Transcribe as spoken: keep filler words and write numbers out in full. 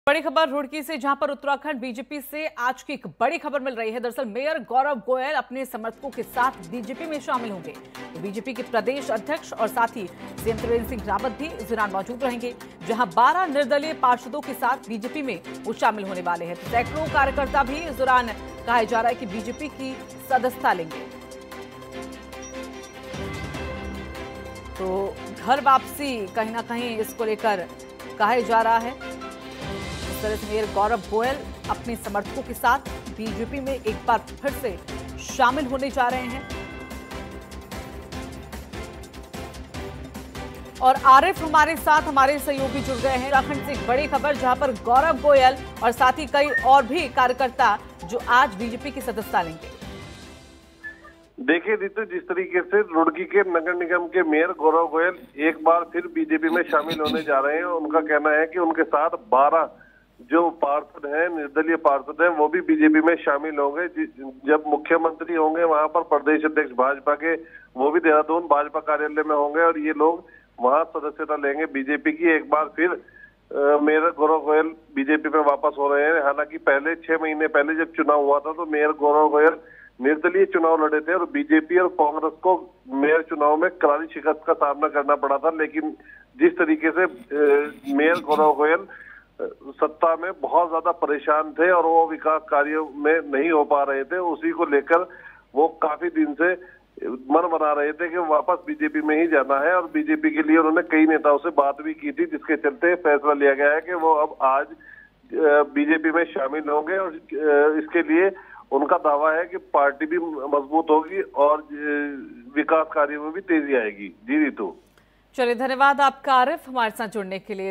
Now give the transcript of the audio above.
बड़ी खबर रुड़की से, जहां पर उत्तराखंड बीजेपी से आज की एक बड़ी खबर मिल रही है। दरअसल मेयर गौरव गोयल अपने समर्थकों के साथ बीजेपी में शामिल होंगे। तो बीजेपी के प्रदेश अध्यक्ष और साथ ही सीएम त्रिवेंद्र सिंह रावत भी इस दौरान मौजूद रहेंगे, जहां बारह निर्दलीय पार्षदों के साथ बीजेपी में वो शामिल होने वाले हैं। तो सैकड़ों कार्यकर्ता भी इस दौरान कहा जा रहा है कि बीजेपी की सदस्यता लेंगे। तो घर वापसी कहीं ना कहीं इसको लेकर कहा जा रहा है। इस तरह से मेयर गौरव गोयल अपने समर्थकों के साथ बीजेपी में एक बार फिर से शामिल होने जा रहे हैं। और आरिफ हमारे साथ हमारे सहयोगी जुड़ गए हैं। उत्तराखंड से एक बड़ी खबर, जहां पर गौरव गोयल और साथ ही कई और भी कार्यकर्ता जो आज बीजेपी की सदस्यता लेंगे। देखिए रितु, जिस तरीके से रुड़की के नगर निगम के मेयर गौरव गोयल एक बार फिर बीजेपी में शामिल होने जा रहे हैं, उनका कहना है कि उनके साथ बारह जो पार्षद हैं, निर्दलीय पार्षद हैं, वो भी बीजेपी में शामिल होंगे। जब मुख्यमंत्री होंगे वहां पर प्रदेश अध्यक्ष भाजपा के, वो भी देहरादून भाजपा कार्यालय में होंगे और ये लोग वहां सदस्यता लेंगे बीजेपी की। एक बार फिर मेयर गौरव गोयल बीजेपी में वापस हो रहे हैं। हालांकि पहले छह महीने पहले जब चुनाव हुआ था तो मेयर गौरव गोयल निर्दलीय चुनाव लड़े थे और बीजेपी और कांग्रेस को मेयर चुनाव में करारी शिकस्त का सामना करना पड़ा था। लेकिन जिस तरीके से मेयर गौरव गोयल सत्ता में बहुत ज्यादा परेशान थे और वो विकास कार्यों में नहीं हो पा रहे थे, उसी को लेकर वो काफी दिन से मन बना रहे थे कि वापस बीजेपी में ही जाना है। और बीजेपी के लिए उन्होंने कई नेताओं से बात भी की थी, जिसके चलते फैसला लिया गया है कि वो अब आज बीजेपी में शामिल होंगे। और इसके लिए उनका दावा है कि पार्टी भी मजबूत होगी और विकास कार्यों में भी तेजी आएगी। जी रितु। चलिए, धन्यवाद आपका आरिफ हमारे साथ जुड़ने के लिए।